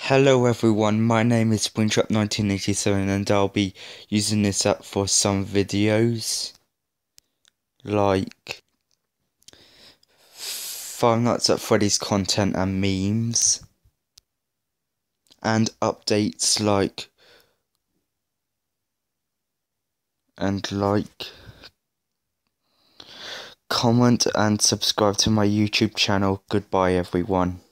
Hello everyone, my name is Springtrap1987 and I'll be using this app for some videos like Five Nights at Freddy's content and memes and updates comment and subscribe to my YouTube channel. Goodbye everyone.